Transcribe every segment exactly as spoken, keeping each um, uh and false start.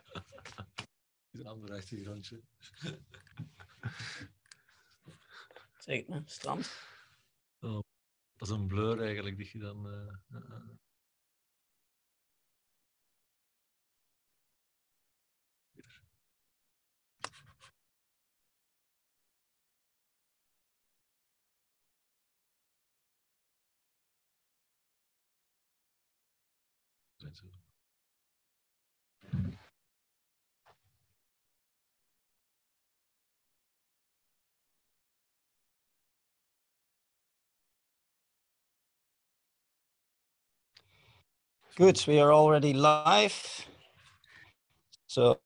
Een ander achtergrondje. Zeg maar, strand. Oh, dat is een blur eigenlijk, die je dan... Uh, uh, Good, we are already live. So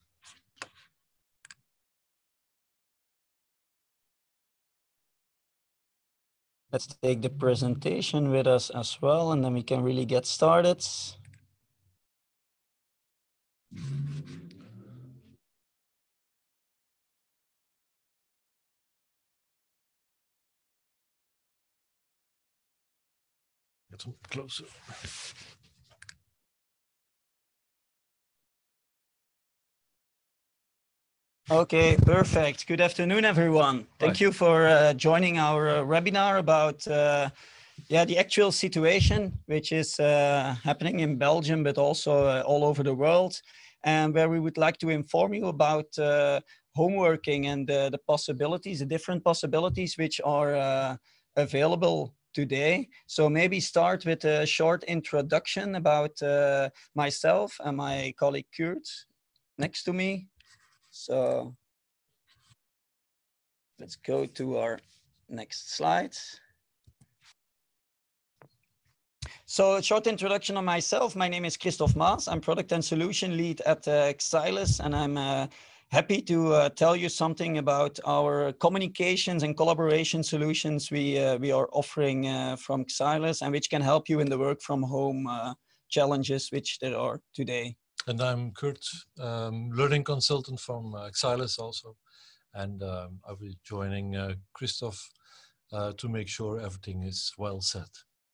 let's take the presentation with us as well, and then we can really get started. Get some closer. Okay, perfect. Good afternoon, everyone. Thank Hi. you for uh, joining our uh, webinar about uh, yeah, the actual situation, which is uh, happening in Belgium, but also uh, all over the world, and where we would like to inform you about uh, home working and uh, the possibilities, the different possibilities which are uh, available today. So maybe start with a short introduction about uh, myself and my colleague Kurt next to me. So let's go to our next slide. So a short introduction on myself. My name is Christophe Maas. I'm product and solution lead at uh, Xylus, and I'm uh, happy to uh, tell you something about our communications and collaboration solutions we, uh, we are offering uh, from Xylus, and which can help you in the work from home uh, challenges which there are today. And I'm Kurt, um, learning consultant from uh, Xylus also. And um, I'll be joining uh, Christophe uh, to make sure everything is well set.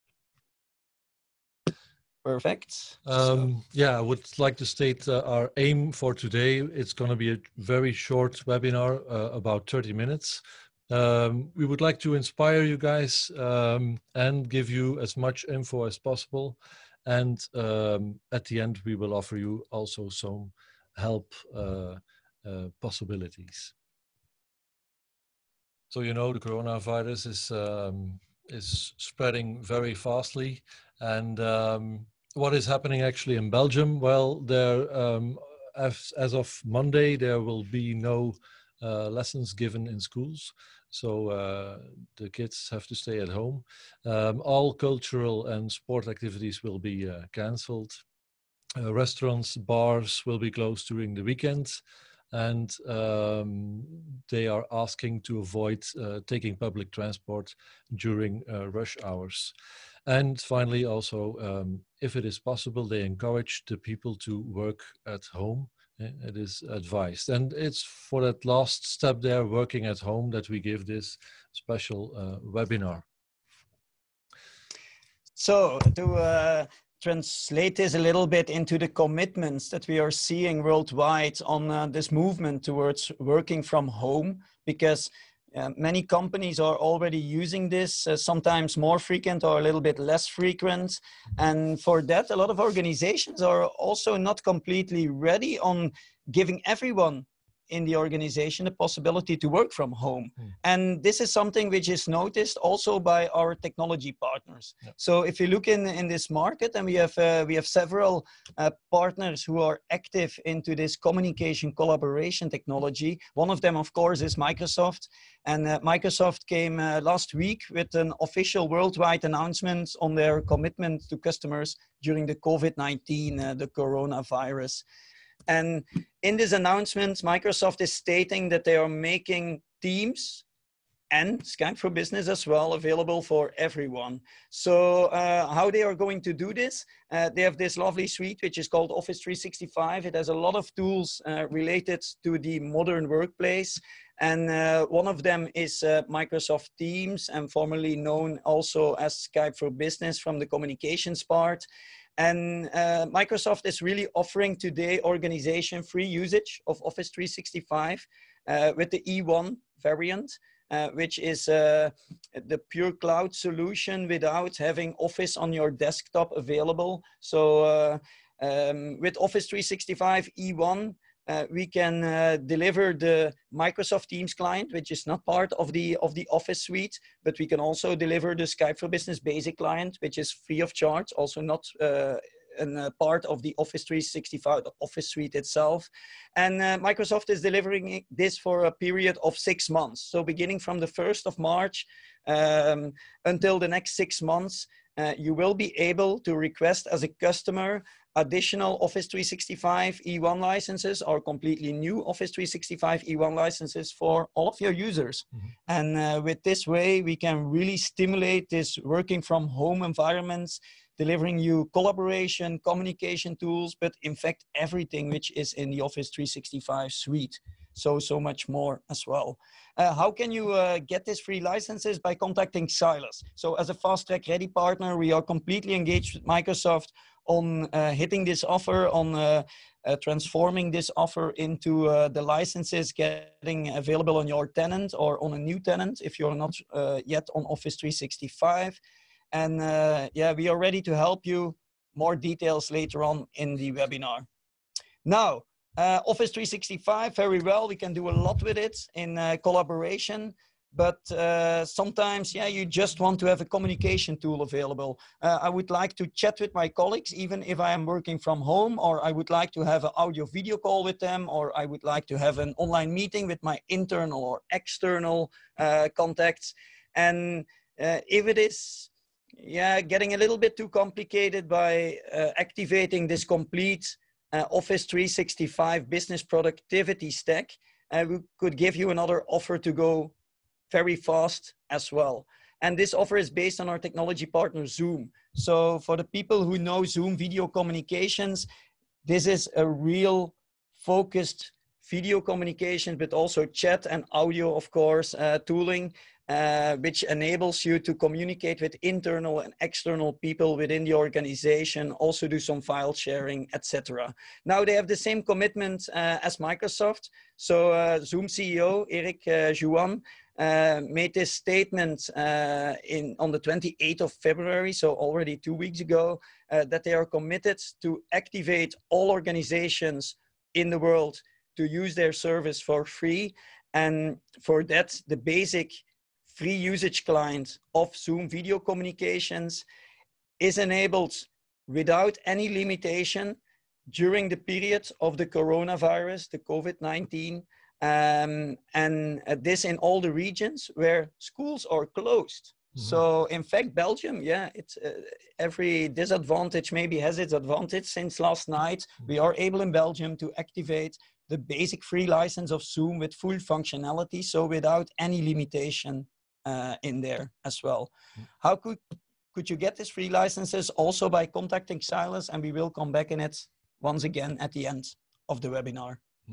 Perfect. Um, so. Yeah, I would like to state uh, our aim for today. It's going to be a very short webinar, uh, about thirty minutes. Um, we would like to inspire you guys um, and give you as much info as possible. And um, at the end, we will offer you also some help uh, uh, possibilities. So, you know, the coronavirus is, um, is spreading very fastly. And um, what is happening actually in Belgium? Well, there, um, as, as of Monday, there will be no uh, lessons given in schools. So uh, the kids have to stay at home. Um, all cultural and sport activities will be uh, cancelled. Uh, restaurants, bars will be closed during the weekend. And um, they are asking to avoid uh, taking public transport during uh, rush hours. And finally, also, um, if it is possible, they encourage the people to work at home. It is advised. And it's for that last step there, working at home, that we give this special uh, webinar. So to uh, translate this a little bit into the commitments that we are seeing worldwide on uh, this movement towards working from home, because uh, many companies are already using this, uh, sometimes more frequent or a little bit less frequent. And for that, a lot of organizations are also not completely ready on giving everyone in the organization the possibility to work from home. Mm. And this is something which is noticed also by our technology partners. Yep. So if you look in, in this market, and we have, uh, we have several uh, partners who are active into this communication collaboration technology. One of them, of course, is Microsoft. And uh, Microsoft came uh, last week with an official worldwide announcement on their commitment to customers during the COVID nineteen, uh, the coronavirus. And in this announcement, Microsoft is stating that they are making Teams and Skype for Business as well available for everyone. So uh, how they are going to do this? Uh, they have this lovely suite, which is called Office three sixty-five. It has a lot of tools uh, related to the modern workplace. And uh, one of them is uh, Microsoft Teams, and formerly known also as Skype for Business from the communications part. And uh, Microsoft is really offering today organization free usage of Office three sixty-five uh, with the E one variant, uh, which is uh, the pure cloud solution without having Office on your desktop available. So uh, um, with Office three sixty-five E one, Uh, we can uh, deliver the Microsoft Teams client, which is not part of the of the Office suite, but we can also deliver the Skype for Business Basic client, which is free of charge, also not uh, an, a part of the Office three sixty-five the Office suite itself. And uh, Microsoft is delivering this for a period of six months. So beginning from the first of March um, until the next six months, uh, you will be able to request as a customer additional Office three sixty-five E one licenses or completely new Office three sixty-five E one licenses for all of your users. Mm-hmm. And uh, with this way, we can really stimulate this working from home environments, delivering you collaboration, communication tools, but in fact, everything which is in the Office three sixty-five suite. So, so much more as well. Uh, how can you uh, get these free licenses? By contacting Cylus. So as a Fast Track Ready partner, we are completely engaged with Microsoft on uh, hitting this offer, on uh, uh, transforming this offer into uh, the licenses getting available on your tenant or on a new tenant if you're not uh, yet on Office three sixty-five. And uh, yeah, we are ready to help you. More details later on in the webinar. Now, uh, Office three sixty-five, very well, we can do a lot with it in uh, collaboration. But uh, sometimes, yeah, you just want to have a communication tool available. Uh, I would like to chat with my colleagues, even if I am working from home, or I would like to have an audio video call with them, or I would like to have an online meeting with my internal or external uh, contacts. And uh, if it is, yeah, getting a little bit too complicated by uh, activating this complete uh, Office three sixty-five business productivity stack, uh, we could give you another offer to go very fast as well. And this offer is based on our technology partner, Zoom. So for the people who know Zoom video communications, this is a real focused video communication, but also chat and audio, of course, uh, tooling, uh, which enables you to communicate with internal and external people within the organization, also do some file sharing, et cetera. Now they have the same commitment uh, as Microsoft. So uh, Zoom C E O, Eric uh, Juan, Uh, made this statement uh, in, on the twenty-eighth of February, so already two weeks ago, uh, that they are committed to activate all organizations in the world to use their service for free. And for that, the basic free usage client of Zoom video communications is enabled without any limitation during the period of the coronavirus, the COVID nineteen. Um, and uh, this in all the regions where schools are closed. Mm-hmm. So in fact, Belgium, yeah, it's uh, every disadvantage maybe has its advantage. Since last night, we are able in Belgium to activate the basic free license of Zoom with full functionality. So without any limitation uh, in there as well. Mm-hmm. How could, could you get these free licenses? Also by contacting Cylus, and we will come back in it once again at the end of the webinar.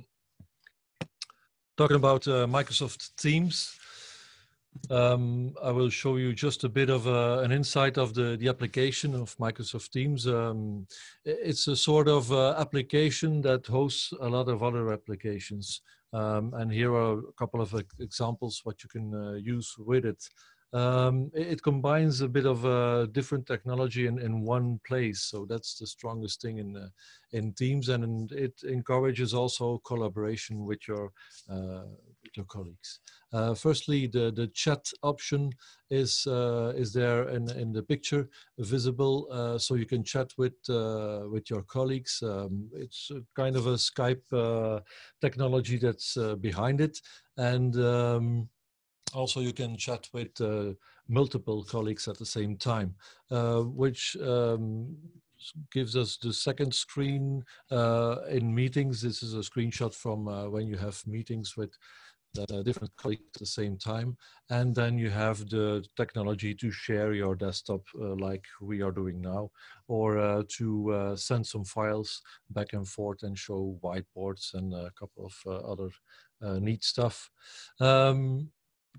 Talking about uh, Microsoft Teams, um, I will show you just a bit of uh, an insight of the, the application of Microsoft Teams. Um, it's a sort of uh, application that hosts a lot of other applications. Um, and here are a couple of examples what you can uh, use with it. Um, it, it combines a bit of uh, different technology in, in one place. So that's the strongest thing in, uh, in Teams, and in, it encourages also collaboration with your, uh, with your colleagues. Uh, firstly, the, the chat option is, uh, is there in, in the picture visible, uh, so you can chat with, uh, with your colleagues. Um, it's a kind of a Skype uh, technology that's uh, behind it. And um, also, you can chat with uh, multiple colleagues at the same time, uh, which um, gives us the second screen uh, in meetings. This is a screenshot from uh, when you have meetings with uh, different colleagues at the same time. And then you have the technology to share your desktop uh, like we are doing now, or uh, to uh, send some files back and forth and show whiteboards and a couple of uh, other uh, neat stuff. Um,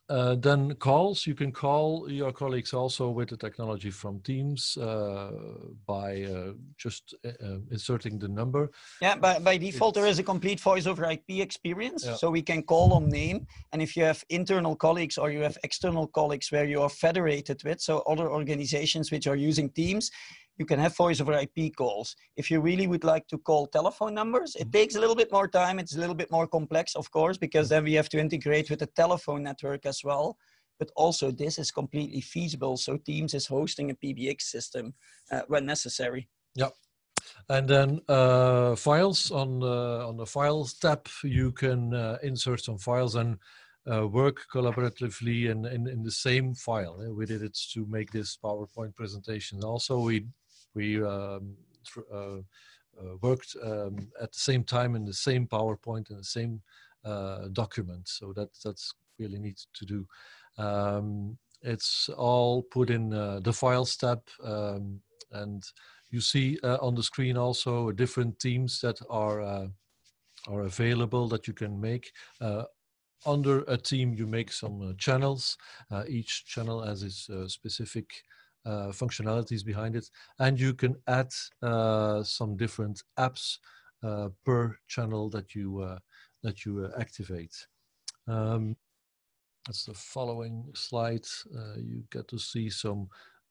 Uh, then calls, you can call your colleagues also with the technology from Teams uh, by uh, just uh, inserting the number. Yeah, by, by default, it's, there is a complete voice over I P experience. Yeah. So we can call on name. And if you have internal colleagues or you have external colleagues where you are federated with, so other organizations which are using Teams, you can have voice over I P calls. If you really would like to call telephone numbers, it takes a little bit more time. It's a little bit more complex, of course, because then we have to integrate with the telephone network as well. But also this is completely feasible. So Teams is hosting a P B X system uh, when necessary. Yeah. And then uh, files on the, on the Files tab, you can uh, insert some files and uh, work collaboratively in, in, in the same file. We did it to make this PowerPoint presentation. Also, we we um, uh, uh, worked um, at the same time in the same PowerPoint in the same uh, document. So that that's really neat to do. Um, it's all put in uh, the Files tab, um, and you see uh, on the screen also different themes that are uh, are available that you can make. Uh, under a theme, you make some uh, channels. Uh, each channel has its uh, specific uh, functionalities behind it, and you can add uh, some different apps uh, per channel that you uh, that you uh, activate. Um, that's the following slide. Uh, you get to see some.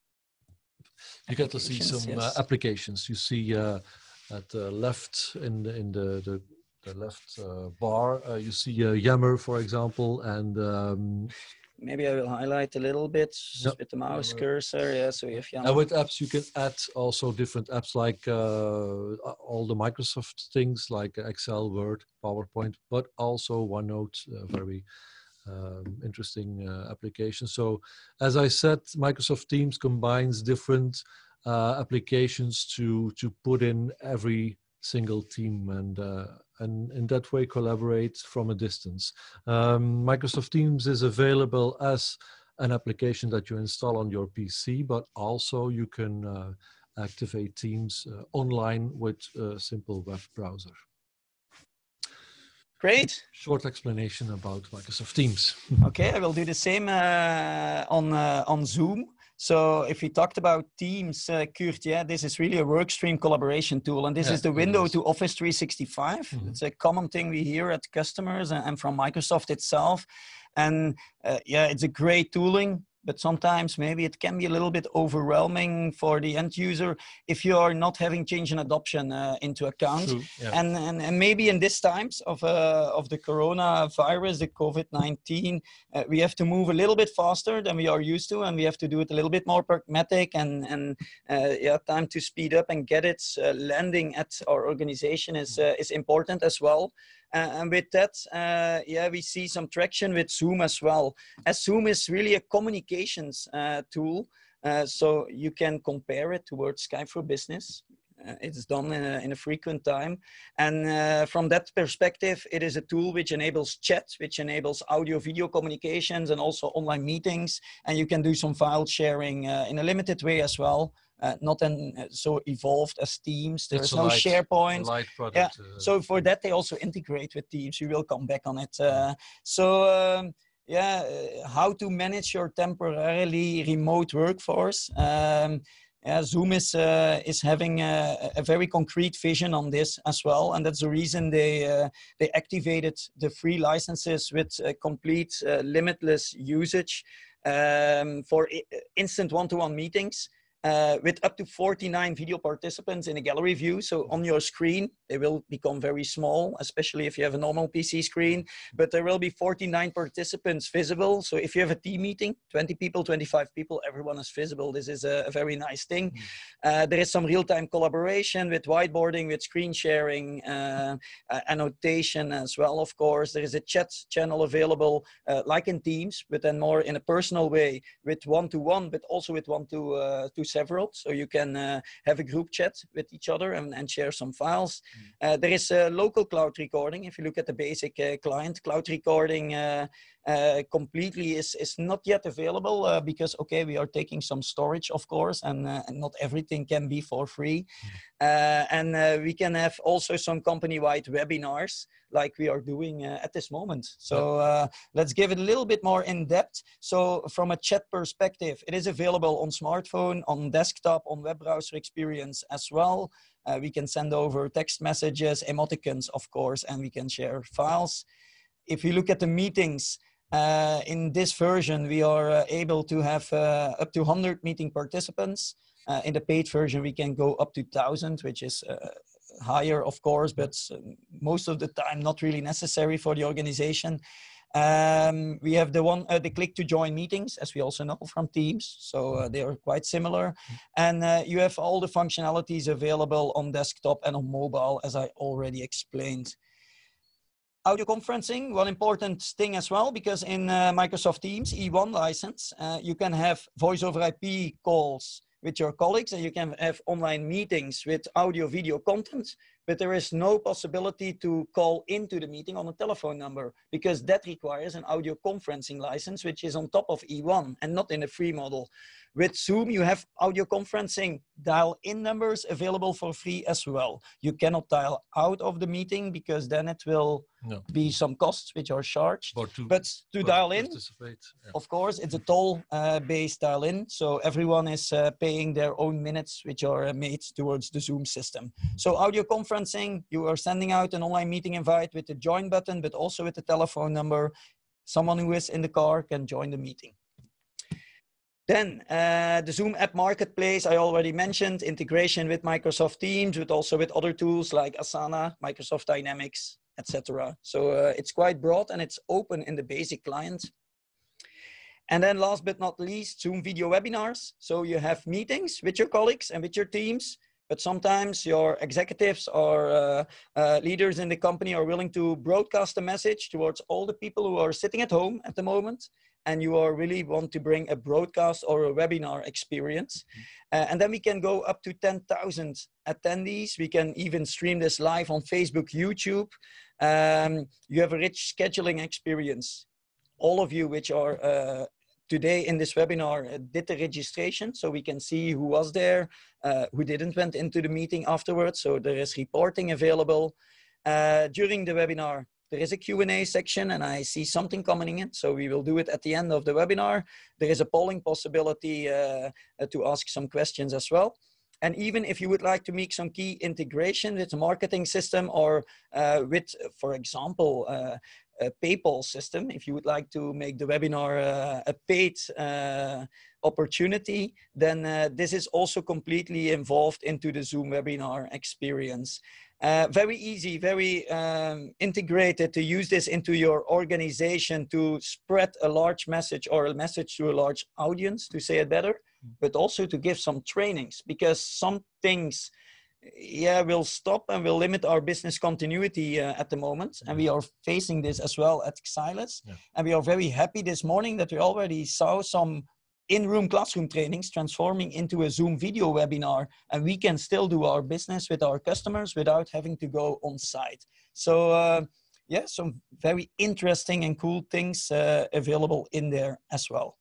You get to see some yes. uh, applications. You see uh, at the left in the, in the, the, the left uh, bar, uh, you see uh, Yammer, for example, and um, maybe I will highlight a little bit yep. with the mouse cursor. Yeah, so you have Yammer. And with apps, you can add also different apps like uh, all the Microsoft things like Excel, Word, PowerPoint, but also OneNote, uh, very Um, interesting uh, application. So as I said, Microsoft Teams combines different uh, applications to to put in every single team and uh, and in that way collaborate from a distance. Um, Microsoft Teams is available as an application that you install on your P C, but also you can uh, activate Teams uh, online with a simple web browser. Great. Short explanation about Microsoft Teams. Okay, I will do the same uh, on uh, on Zoom. So if we talked about Teams, uh, Kurt, yeah, this is really a workstream collaboration tool, and this yeah, is the window is. to Office three sixty-five. Mm-hmm. It's a common thing we hear at customers and, and from Microsoft itself. And uh, yeah, it's a great tooling. But sometimes maybe it can be a little bit overwhelming for the end user if you are not having change and adoption uh, into account. True, yeah. And, and and maybe in these times of uh, of the coronavirus, the COVID nineteen, uh, we have to move a little bit faster than we are used to, and we have to do it a little bit more pragmatic and and uh, yeah, time to speed up and get it uh, landing at our organization is uh, is important as well. Uh, and with that, uh, yeah, we see some traction with Zoom as well. As Zoom is really a communications uh, tool, uh, so you can compare it towards Skype for Business. Uh, it's done in a, in a frequent time. And uh, from that perspective, it is a tool which enables chat, which enables audio video communications and also online meetings. And you can do some file sharing uh, in a limited way as well. Uh, not in, uh, so evolved as Teams. There's no light, SharePoint. Light product, yeah. Uh, so for that, they also integrate with Teams. We will come back on it. Uh, so um, yeah, uh, how to manage your temporarily remote workforce. Um, yeah, Zoom is uh, is having a, a very concrete vision on this as well, and that's the reason they uh, they activated the free licenses with uh, complete uh, limitless usage um, for instant one-to-one meetings. Uh, with up to forty-nine video participants in a gallery view. So on your screen, they will become very small, especially if you have a normal P C screen, but there will be forty-nine participants visible. So if you have a team meeting, twenty people, twenty-five people, everyone is visible. This is a, a very nice thing. Mm. Uh, there is some real-time collaboration with whiteboarding, with screen sharing, uh, uh, annotation as well, of course. There is a chat channel available, uh, like in Teams, but then more in a personal way with one-to-one, but also with one-to uh, to several, so you can uh, have a group chat with each other and, and share some files. Mm. Uh, there is a local cloud recording. If you look at the basic uh, client, cloud recording uh, uh, completely is, is not yet available uh, because, okay, we are taking some storage, of course, and, uh, and not everything can be for free. Uh, and uh, we can have also some company-wide webinars like we are doing uh, at this moment. So uh, let's give it a little bit more in depth. So from a chat perspective, it is available on smartphone, on desktop, on web browser experience as well. Uh, we can send over text messages, emoticons, of course, and we can share files. If you look at the meetings, uh, in this version, we are uh, able to have uh, up to one hundred meeting participants. Uh, in the paid version, we can go up to one thousand, which is uh, higher, of course, but uh, most of the time not really necessary for the organization. Um, we have the one, uh, the click to join meetings, as we also know from Teams. So uh, they are quite similar. And uh, you have all the functionalities available on desktop and on mobile, as I already explained. Audio conferencing, one important thing as well, because in uh, Microsoft Teams E one license, uh, you can have voice over I P calls with your colleagues, and you can have online meetings with audio video content, but there is no possibility to call into the meeting on a telephone number because that requires an audio conferencing license, which is on top of E one and not in the free model. With Zoom, you have audio conferencing dial-in numbers available for free as well. You cannot dial out of the meeting because then it will no. be some costs which are charged. But to, but to dial in, yeah. Of course, it's a toll-based uh, dial-in. So everyone is uh, paying their own minutes which are uh, made towards the Zoom system. So audio conferencing, you are sending out an online meeting invite with the join button, but also with the telephone number. Someone who is in the car can join the meeting. Then uh, the Zoom app marketplace, I already mentioned, integration with Microsoft Teams, but also with other tools like Asana, Microsoft Dynamics, et cetera. So uh, it's quite broad and it's open in the basic client. And then last but not least, Zoom video webinars. So you have meetings with your colleagues and with your teams, but sometimes your executives or uh, uh, leaders in the company are willing to broadcast a message towards all the people who are sitting at home at the moment. And you are really want to bring a broadcast or a webinar experience. Uh, and then we can go up to ten thousand attendees. We can even stream this live on Facebook, YouTube. Um, you have a rich scheduling experience. All of you which are uh, today in this webinar uh, did the registration, so we can see who was there, uh, who didn't went into the meeting afterwards. So there is reporting available. Uh, during the webinar, there is a Q and A section and I see something coming in. So we will do it at the end of the webinar. There is a polling possibility uh, uh, to ask some questions as well. And even if you would like to make some key integration with the marketing system or uh, with, for example, uh, a PayPal system, if you would like to make the webinar uh, a paid uh, opportunity, then uh, this is also completely involved into the Zoom webinar experience. Uh, very easy, very um, integrated to use this into your organization to spread a large message or a message to a large audience, to say it better, but also to give some trainings, because some things, yeah, will stop and will limit our business continuity uh, at the moment. And we are facing this as well at Xilis. Yeah. And we are very happy this morning that we already saw some in-room classroom trainings transforming into a Zoom video webinar, and we can still do our business with our customers without having to go on site. So uh, yeah, some very interesting and cool things uh, available in there as well.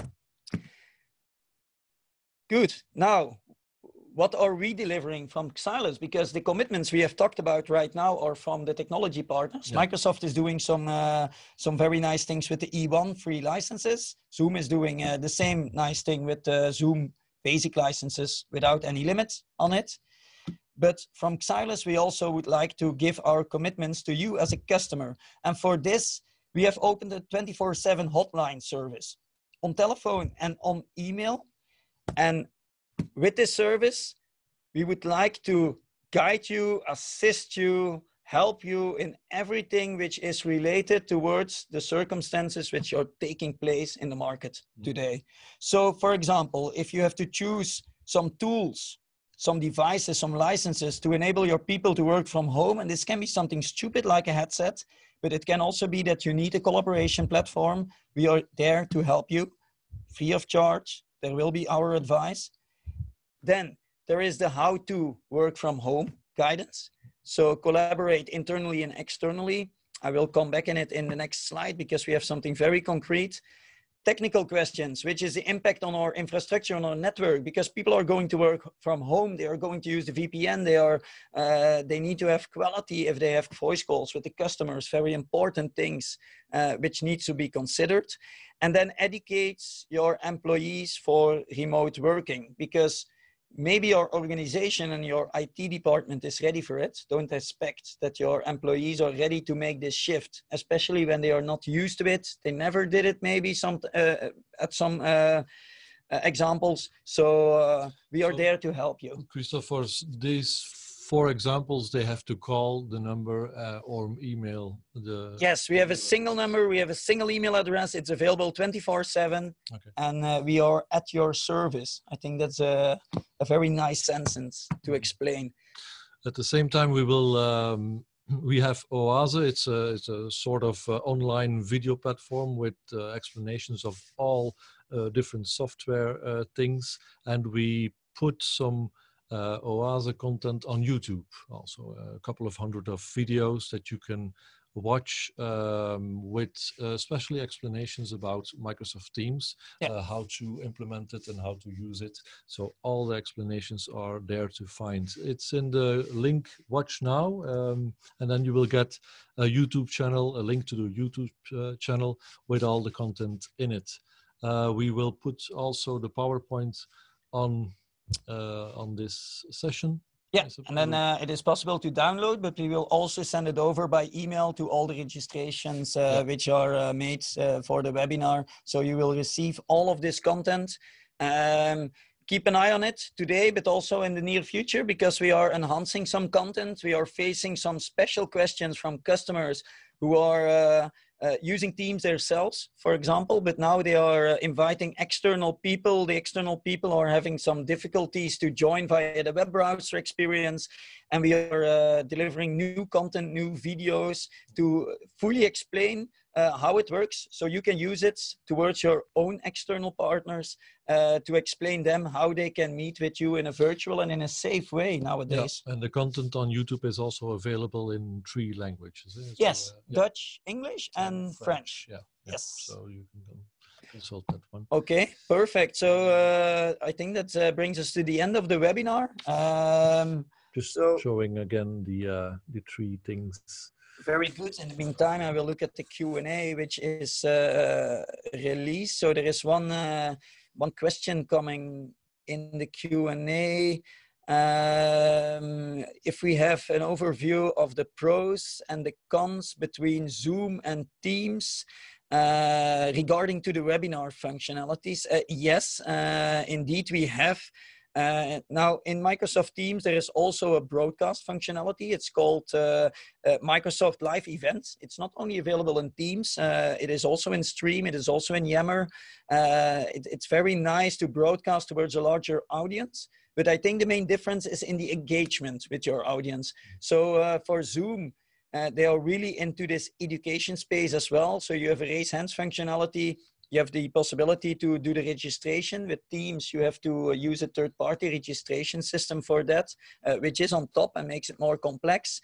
Good. Now, what are we delivering from Xilis? Because the commitments we have talked about right now are from the technology partners. Yeah. Microsoft is doing some uh, some very nice things with the E one free licenses. Zoom is doing uh, the same nice thing with uh, Zoom basic licenses without any limits on it. But from Xilis, we also would like to give our commitments to you as a customer. And for this, we have opened a twenty-four seven hotline service on telephone and on email. And with this service, we would like to guide you, assist you, help you in everything which is related towards the circumstances which are taking place in the market today. So, for example, if you have to choose some tools, some devices, some licenses to enable your people to work from home, and this can be something stupid like a headset, but it can also be that you need a collaboration platform. We are there to help you free of charge. There will be our advice. Then there is the how to work from home guidance. So collaborate internally and externally. I will come back in it in the next slide because we have something very concrete. Technical questions, which is the impact on our infrastructure, on our network, because people are going to work from home. They are going to use the V P N. They are, uh, they need to have quality if they have voice calls with the customers, very important things, uh, which needs to be considered. And then educates your employees for remote working, because maybe your organization and your I T department is ready for it. Don't expect that your employees are ready to make this shift, especially when they are not used to it. They never did it maybe some uh, at some uh, uh, examples. So uh, we are so, there to help you. Christopher, these four examples, they have to call the number uh, or email the... Yes, we have a single number, we have a single email address. It's available twenty-four seven, okay. And uh, we are at your service. I think that's a, a very nice sentence to explain. At the same time, we will, um, we have Oase. It's a, it's a sort of uh, online video platform with uh, explanations of all uh, different software uh, things. And we put some Uh, Oase content on YouTube, also a couple of hundred of videos that you can watch um, with uh, especially explanations about Microsoft Teams, yeah. uh, how to implement it and how to use it. So all the explanations are there to find. It's in the link Watch Now, um, and then you will get a YouTube channel, a link to the YouTube uh, channel with all the content in it. Uh, we will put also the PowerPoint on Uh, on this session. Yeah, and then uh, it is possible to download, but we will also send it over by email to all the registrations uh, yeah. which are uh, made uh, for the webinar. So you will receive all of this content. Um, keep an eye on it today, but also in the near future, because we are enhancing some content. We are facing some special questions from customers who are uh, Uh, using Teams themselves, for example, but now they are uh, inviting external people. The external people are having some difficulties to join via the web browser experience. And we are uh, delivering new content, new videos to fully explain uh, how it works. So you can use it towards your own external partners uh, to explain them how they can meet with you in a virtual and in a safe way nowadays. Yeah, and the content on YouTube is also available in three languages. So, yes, uh, yeah. Dutch, English, and, and French. French. Yeah, yeah. Yes. So you can consult that one. Okay, perfect. So uh, I think that uh, brings us to the end of the webinar. Um, Just so, showing again the uh, the three things. Very good. In the meantime, I will look at the Q and A, which is uh, released. So there is one uh, one question coming in the Q and A. Um, if we have an overview of the pros and the cons between Zoom and Teams uh, regarding to the webinar functionalities, uh, yes, uh, indeed we have. Uh, now in Microsoft Teams, there is also a broadcast functionality. It's called uh, uh, Microsoft Live Events. It's not only available in Teams, uh, it is also in Stream, it is also in Yammer. Uh, it, it's very nice to broadcast towards a larger audience. But I think the main difference is in the engagement with your audience. So uh, for Zoom, uh, they are really into this education space as well. So you have a raise hands functionality. You have the possibility to do the registration. With Teams, you have to uh, use a third-party registration system for that, uh, which is on top and makes it more complex.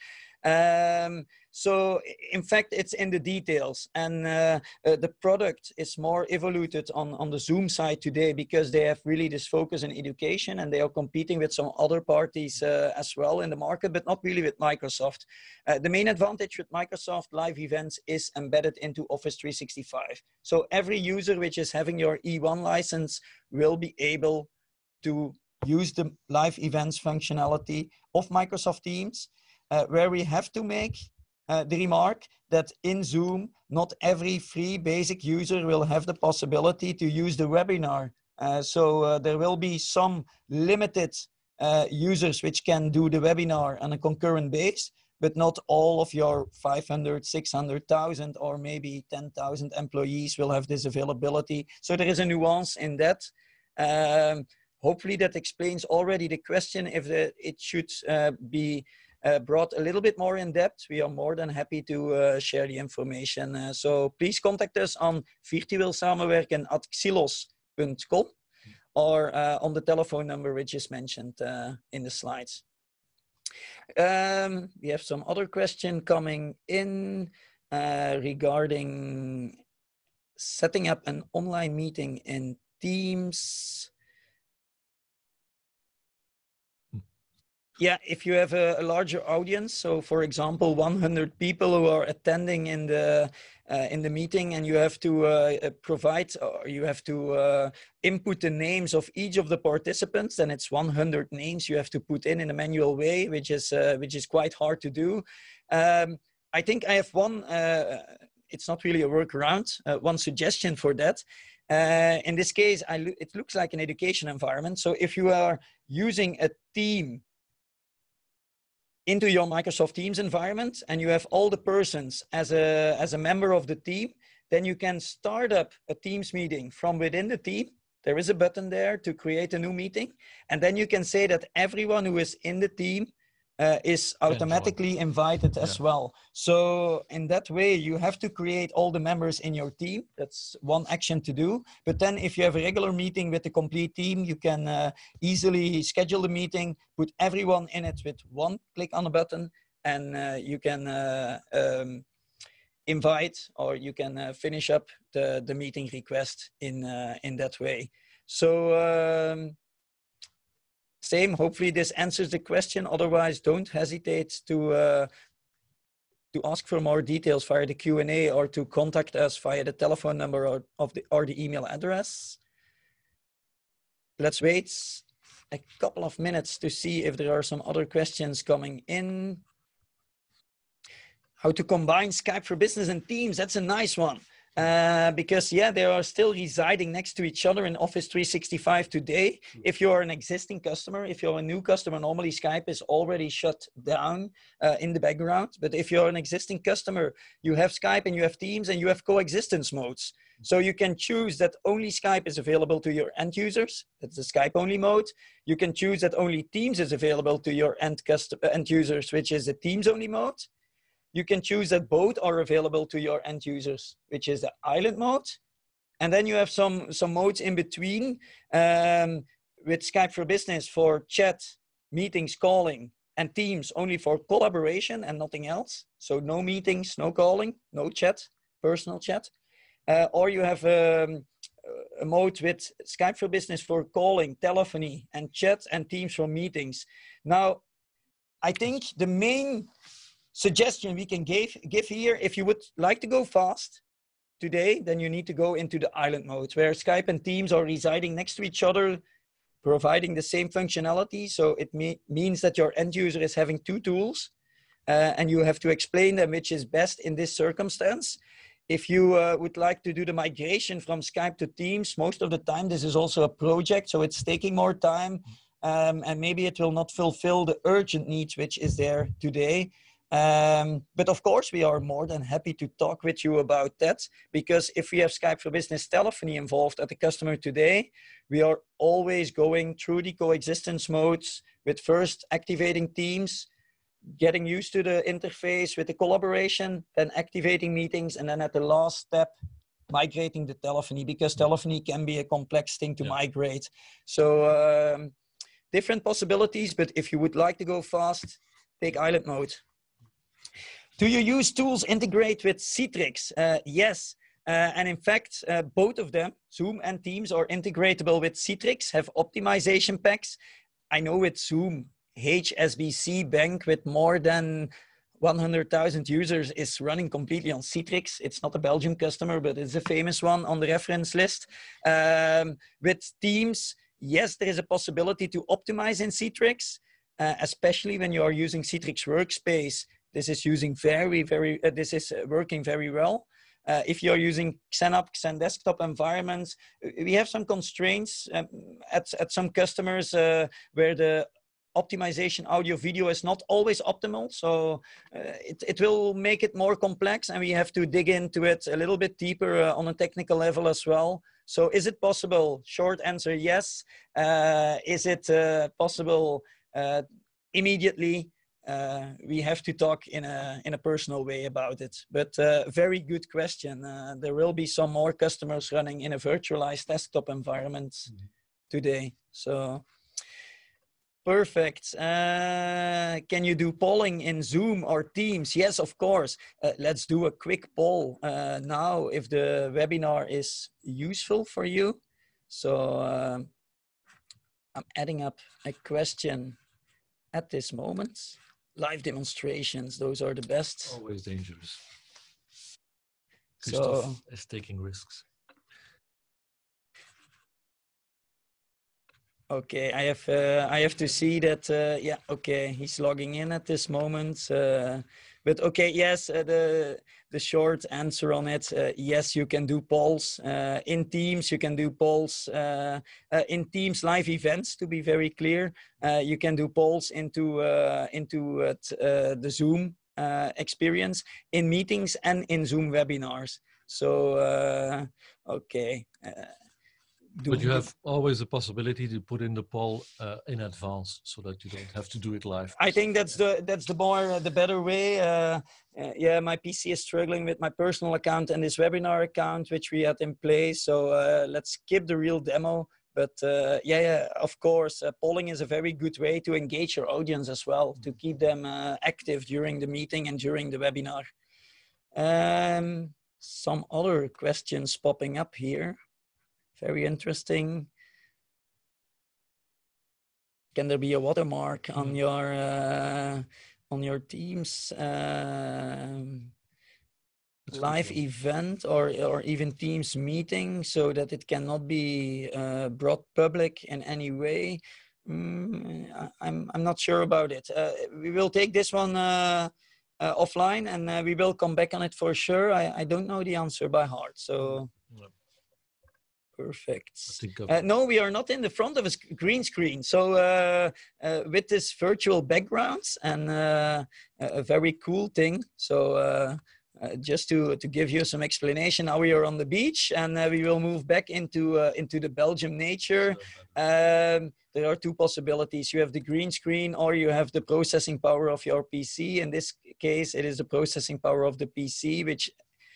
Um, so in fact, it's in the details, and uh, uh, the product is more evoluted on, on the Zoom side today, because they have really this focus in education, and they are competing with some other parties uh, as well in the market, but not really with Microsoft. Uh, the main advantage with Microsoft Live Events is embedded into Office three sixty-five. So every user which is having your E one license will be able to use the Live Events functionality of Microsoft Teams. Uh, where we have to make uh, the remark that in Zoom, not every free basic user will have the possibility to use the webinar. Uh, so uh, there will be some limited uh, users which can do the webinar on a concurrent base, but not all of your five hundred, six hundred thousand, or maybe ten thousand employees will have this availability. So there is a nuance in that. Um, hopefully that explains already the question if the, it should uh, be Uh, brought a little bit more in depth. We are more than happy to uh, share the information. Uh, so please contact us on virtueel samenwerken at xylos dot com or uh, on the telephone number which is mentioned uh, in the slides. Um, we have some other question coming in. uh, regarding setting up an online meeting in Teams. Yeah, if you have a, a larger audience, so for example, one hundred people who are attending in the uh, in the meeting, and you have to uh, provide, or you have to uh, input the names of each of the participants, then it's one hundred names you have to put in in a manual way, which is uh, which is quite hard to do. Um, I think I have one. Uh, it's not really a workaround. Uh, one suggestion for that. Uh, in this case, I lo it looks like an education environment. So if you are using a team into your Microsoft Teams environment, and you have all the persons as a, as a member of the team, then you can start up a Teams meeting from within the team. There is a button there to create a new meeting. And then you can say that everyone who is in the team uh, is automatically invited as yeah. well. So in that way, you have to create all the members in your team. That's one action to do. But then if you have a regular meeting with the complete team, you can uh, easily schedule the meeting, put everyone in it with one click on the button, and uh, you can uh, um, invite, or you can uh, finish up the, the meeting request in, uh, in that way. So, um, same, hopefully this answers the question. Otherwise, don't hesitate to, uh, to ask for more details via the Q and A, or to contact us via the telephone number or, of the, or the email address. Let's wait a couple of minutes to see if there are some other questions coming in. How to combine Skype for Business and Teams, that's a nice one. Uh, because yeah, they are still residing next to each other in Office three sixty-five today. If you're an existing customer, if you're a new customer, normally Skype is already shut down uh, in the background. But if you're an existing customer, you have Skype and you have Teams and you have coexistence modes. So you can choose that only Skype is available to your end users. That's the Skype only mode. You can choose that only Teams is available to your end, custom, end users, which is the Teams only mode. You can choose that both are available to your end users, which is the island mode. And then you have some, some modes in between um, with Skype for Business for chat, meetings, calling, and Teams only for collaboration and nothing else. So no meetings, no calling, no chat, personal chat. Uh, or you have um, a mode with Skype for Business for calling, telephony, and chat, and Teams for meetings. Now, I think the main suggestion we can give, give here, if you would like to go fast today, then you need to go into the island mode, where Skype and Teams are residing next to each other, providing the same functionality. So it me means that your end user is having two tools, uh, and you have to explain them which is best in this circumstance. If you uh, would like to do the migration from Skype to Teams, most of the time this is also a project, so it's taking more time, um, and maybe it will not fulfill the urgent needs which is there today. Um, but of course, we are more than happy to talk with you about that, because if we have Skype for Business telephony involved at the customer today, we are always going through the coexistence modes with first activating Teams, getting used to the interface with the collaboration, then activating meetings, and then at the last step, migrating the telephony, because telephony can be a complex thing to yeah. migrate. So um, different possibilities, but if you would like to go fast, take island mode. Do you use tools integrate with Citrix? Uh, yes. Uh, and in fact, uh, both of them, Zoom and Teams, are integratable with Citrix, have optimization packs. I know with Zoom, H S B C Bank with more than one hundred thousand users is running completely on Citrix. It's not a Belgian customer, but it's a famous one on the reference list. Um, with Teams, yes, there is a possibility to optimize in Citrix, uh, especially when you are using Citrix Workspace. This is using very, very, uh, this is working very well. Uh, if you're using XenUp, XenDesktop environments, we have some constraints um, at, at some customers uh, where the optimization audio video is not always optimal. So uh, it, it will make it more complex, and we have to dig into it a little bit deeper uh, on a technical level as well. So is it possible? Short answer, yes. Uh, is it uh, possible uh, immediately? Uh, we have to talk in a in a personal way about it. But uh, very good question. Uh, there will be some more customers running in a virtualized desktop environment mm-hmm. today. So Perfect. Uh, can you do polling in Zoom or Teams? Yes, of course. Uh, let's do a quick poll uh, now if the webinar is useful for you. So um, I'm adding up a question at this moment. Live demonstrations, those are the best. Always dangerous. So Christoph is taking risks. Okay, I have uh, I have to see that. Uh, yeah, okay, he's logging in at this moment. Uh, but okay, yes, uh, the the short answer on it, uh, yes, you can do polls uh, in Teams. You can do polls uh, uh, in Teams live events. To be very clear, uh, you can do polls into uh, into uh, uh, the Zoom uh, experience in meetings and in Zoom webinars. So uh, okay. Uh, But you have always the possibility to put in the poll uh, in advance, so that you don't have to do it live. I think that's the that's the more uh, the better way. Uh, uh, yeah, my P C is struggling with my personal account and this webinar account, which we had in place. So uh, let's skip the real demo. But uh, yeah, yeah, of course, uh, polling is a very good way to engage your audience as well, to keep them uh, active during the meeting and during the webinar. Um, some other questions popping up here. Very interesting. Can there be a watermark on mm. your uh, on your Teams um, live event or or even Teams meeting, so that it cannot be uh, brought public in any way? Mm, I'm I'm not sure about it. Uh, we will take this one uh, uh, offline, and uh, we will come back on it for sure. I I don't know the answer by heart, so. No. Perfect. Uh, no, we are not in the front of a green screen. So uh, uh, with this virtual backgrounds and uh, a very cool thing. So uh, uh, just to, to give you some explanation, now we are on the beach, and uh, we will move back into, uh, into the Belgium nature. Um, there are two possibilities. You have the green screen, or you have the processing power of your P C. In this case, it is the processing power of the P C, which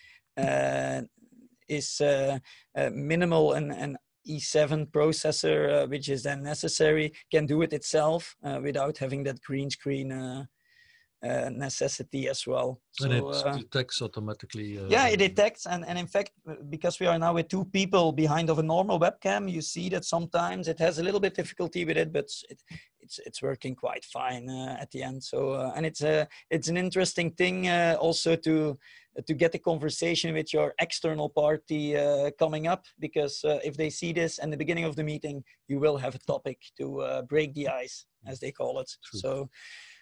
uh, is uh, uh, minimal, and an E seven processor, uh, which is then necessary, can do it itself uh, without having that green screen uh, uh, necessity as well. And so, it uh, detects automatically. Uh, yeah, it detects. And, and in fact, because we are now with two people behind of a normal webcam, you see that sometimes it has a little bit difficulty with it, but it, it's it's working quite fine uh, at the end. So, uh, and it's a, it's an interesting thing uh, also to, to get a conversation with your external party uh, coming up, because uh, if they see this in the beginning of the meeting, you will have a topic to uh, break the ice, as they call it. True. So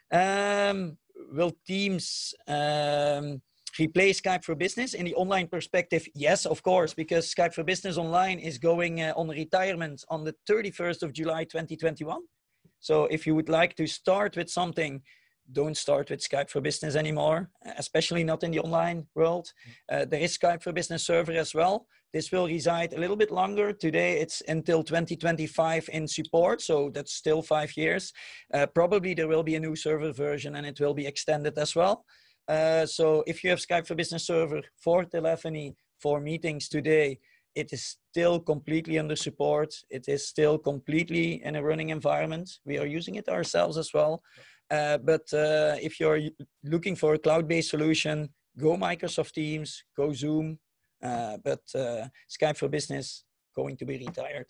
um, will Teams um, replace Skype for Business in the online perspective? Yes, of course, because Skype for Business Online is going uh, on retirement on the thirty-first of July twenty twenty-one. So if you would like to start with something, don't start with Skype for Business anymore, especially not in the online world. Uh, there is Skype for Business server as well. This will reside a little bit longer. Today it's until twenty twenty-five in support, so that's still five years. Uh, probably there will be a new server version, and it will be extended as well. Uh, so if you have Skype for Business server for telephony, for meetings today, it is still completely under support. It is still completely in a running environment. We are using it ourselves as well. Uh, but uh, if you're looking for a cloud-based solution, go Microsoft Teams, go Zoom. Uh, but uh, Skype for Business going to be retired.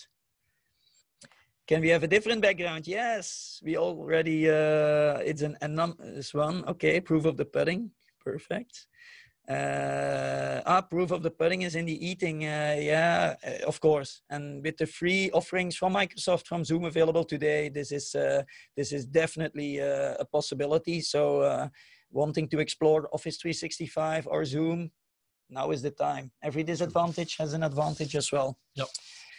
Can we have a different background? Yes, we already, uh, it's an anonymous one. Okay, proof of the pudding, perfect. Uh, ah, proof of the pudding is in the eating, uh, yeah, uh, of course. And with the free offerings from Microsoft, from Zoom available today, this is, uh, this is definitely uh, a possibility. So uh, wanting to explore Office three sixty-five or Zoom, now is the time. Every disadvantage has an advantage as well. Yep.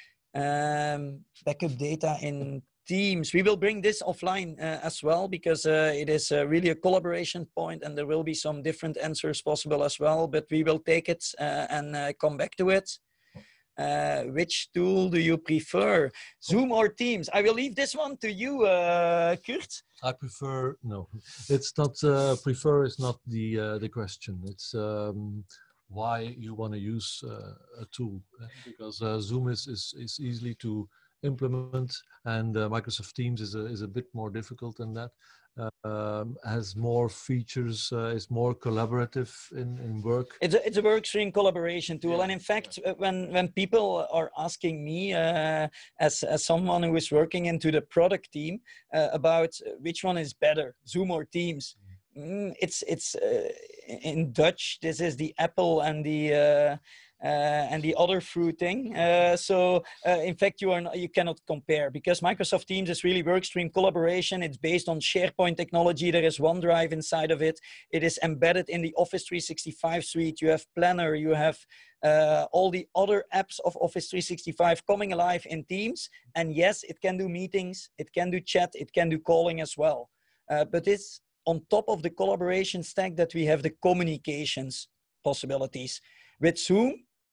Um, backup data in Teams. We will bring this offline uh, as well, because uh, it is uh, really a collaboration point, and there will be some different answers possible as well, but we will take it uh, and uh, come back to it. Uh, which tool do you prefer, Zoom or Teams? I will leave this one to you, uh, Kurt. I prefer, no, it's not, uh, prefer is not the, uh, the question. It's um, why you want to use uh, a tool, because uh, Zoom is, is, is easily to implement, and uh, Microsoft Teams is a, is a bit more difficult than that. Uh, um, has more features, uh, is more collaborative in, in work. It's a, it's a work stream collaboration tool. Yeah, and in fact, yeah. when, when people are asking me, uh, as, as someone who is working into the product team, uh, about which one is better, Zoom or Teams, mm, it's, it's uh, in Dutch, this is the apple and the, uh, Uh, and the other fruiting. Uh, so uh, in fact, you are not, you cannot compare, because Microsoft Teams is really workstream collaboration. It's based on SharePoint technology. There is OneDrive inside of it. It is embedded in the Office three sixty-five suite. You have Planner. You have uh, all the other apps of Office three sixty-five coming alive in Teams. And yes, it can do meetings. It can do chat. It can do calling as well. Uh, but it's on top of the collaboration stack that we have the communications possibilities. With Zoom,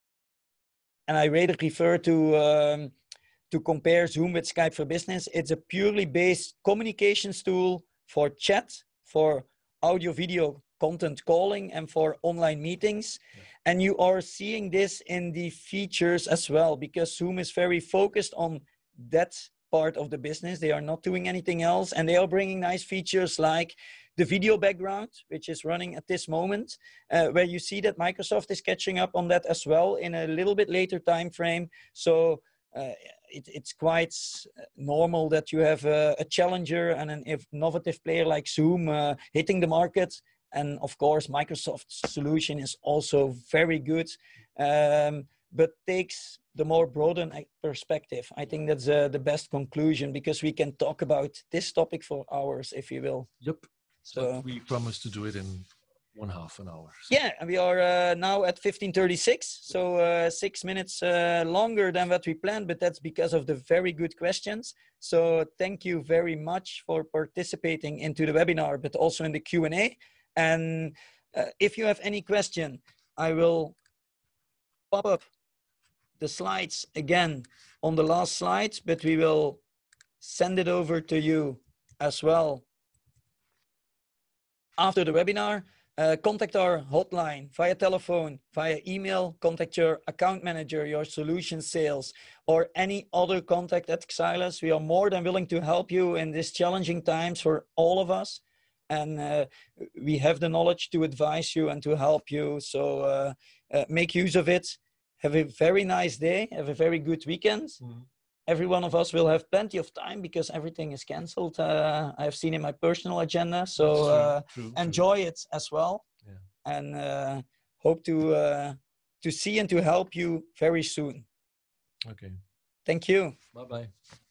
and I rather prefer to, um, to compare Zoom with Skype for Business. It's a purely based communications tool for chat, for audio, video, content calling, and for online meetings. Yeah. And you are seeing this in the features as well, because Zoom is very focused on that part of the business. They are not doing anything else. And they are bringing nice features like the video background, which is running at this moment, uh, where you see that Microsoft is catching up on that as well in a little bit later time frame. So uh, it, it's quite normal that you have a, a challenger and an innovative player like Zoom uh, hitting the market. And of course, Microsoft's solution is also very good, um, but takes the more broadened perspective. I think that's uh, the best conclusion, because we can talk about this topic for hours, if you will. Yep. So but we promised to do it in one half an hour. So. Yeah, we are uh, now at fifteen thirty-six, so uh, six minutes uh, longer than what we planned, but that's because of the very good questions. So thank you very much for participating into the webinar, but also in the Q and A. And uh, if you have any question, I will pop up the slides again on the last slides, but we will send it over to you as well after the webinar. Uh, contact our hotline via telephone, via email, contact your account manager, your solution sales, or any other contact at Xylus. We are more than willing to help you in these challenging times for all of us. And uh, we have the knowledge to advise you and to help you. So uh, uh, make use of it. Have a very nice day. Have a very good weekend. Mm-hmm. Every one of us will have plenty of time because everything is canceled. Uh, I've seen in my personal agenda. So uh, true, true, enjoy true. it as well. Yeah. And uh, hope to, uh, to see and to help you very soon. Okay. Thank you. Bye-bye.